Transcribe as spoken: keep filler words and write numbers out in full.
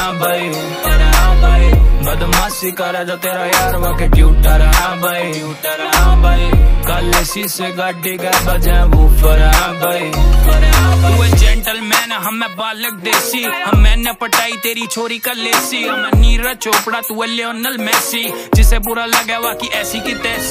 हाँ भाई, बदमाशी करे जो तेरा यार वाके ट्यूटर, हाँ भाई, ट्यूटर, हाँ भाई, कल शीशे गाड़ी का बजे वूफर, हाँ भाई। तू है जेंटलमैन, हम मैं बालक देसी, हम मैंने पटाई तेरी छोरी का लेसी, हम नीरज चोपड़ा तू है लियोनल मेसी, जिसे बुरा लगे वाकी ऐसी की तैसी।